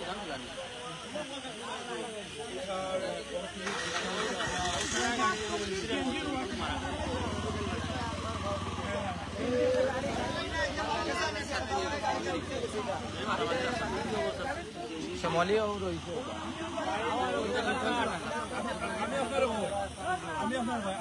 Somali और রইছে আমি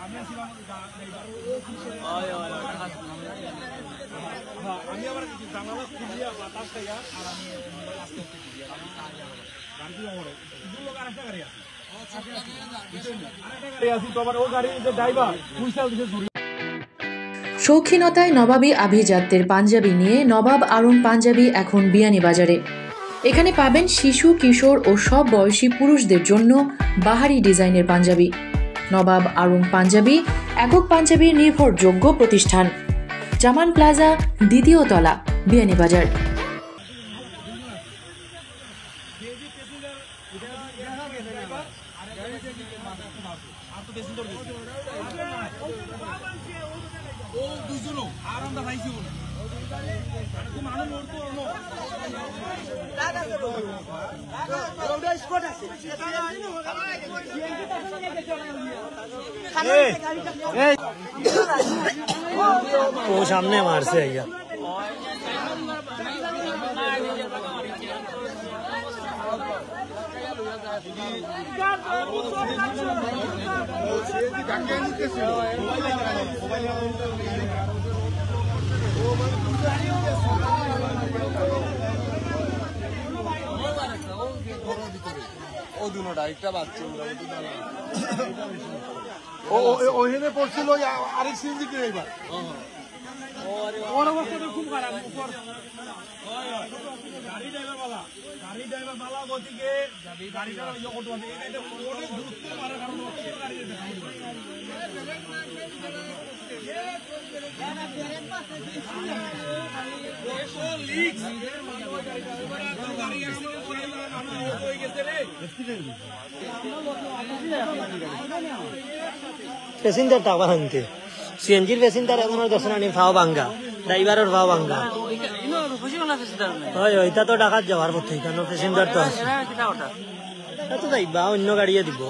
আবার জানালা খুলিয়া বাতাস খাইয়া আর আমি আস্তে আস্তে গাড়ি ওরে দুটো আরেকটা গাড়ি আছে আরেকটা গাড়ি আছে তো আবার ও গাড়ির যে ড্রাইভার পুলিশাল দিকে ঘুরে শৌখিনতায় নবাবী আভিজাত্যের পাঞ্জাবি নিয়ে নবাব আরং পাঞ্জাবি এখন বিয়ানীবাজারে। এখানে পাবেন শিশু, কিশোর ও সব বয়সী পুরুষদের জন্য বাহারি ডিজাইনের পাঞ্জাবি। নবাব আরং পাঞ্জাবি একক পাঞ্জাবির নির্ভরযোগ্য প্রতিষ্ঠান। জামান প্লাজা, দ্বিতীয় তলা, বিয়ানীবাজার। ও সামনে মারছে আইয়া ও দুনোটা একটা বাচ্চা ওখানে পড়ছিল আরেক সিএনজি ড্রাইভার ওর অবস্থা খুব খারাপ গাড়ি ড্রাইভার বালা গতিকে গাড়িটা অনেক দ্রুত মারার কারণে প্যাসেঞ্জার টাকা আনতে সিএনজির প্যাসেঞ্জার এখনো দশনানি ফাও ভাঙ্গা ড্রাইভারের ফাও ভাঙ্গা হয় ওইটা তো ঢাকাত যাওয়ার পথে কেন প্যাসেঞ্জার তো আছে তো যাইবা অন্য গাড়িয়ে দিব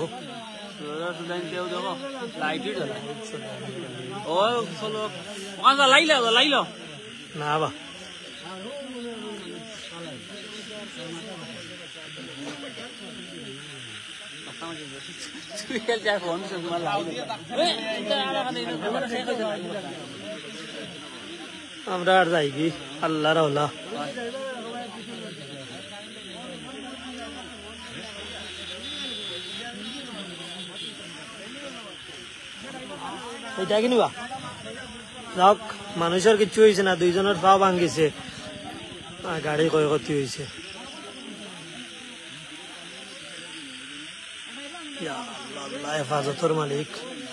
না বা আমরা আর যাইবি আল্লাহ রাওলা ওইটা কিনিবা যাক মানুষের কিচ্ছু হয়েছে না, দুইজনের পা ভাঙ্গিছে, গাড়ি ক্ষয়ক্ষতি হয়েছে। আল্লাহ হেফাজতর মালিক।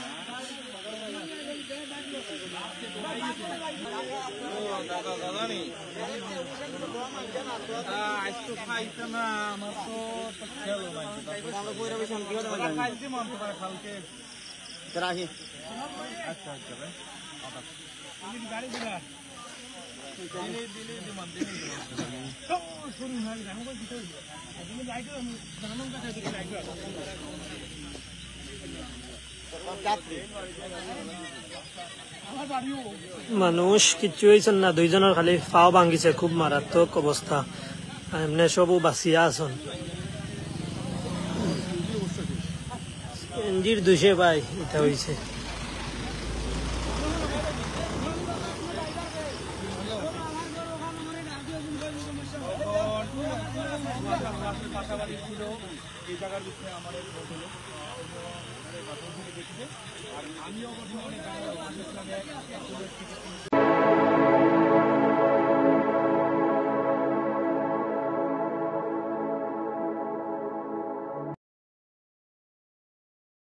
মানুষ কিচ্ছু হয়েছেন না, দুইজনের খালি পাও ভাঙ্গিছে, খুব মারাত্মক অবস্থা, এমনি সবও বাঁচিয়া আছেন। এনজির দুষে ভাই এটা হয়েছে।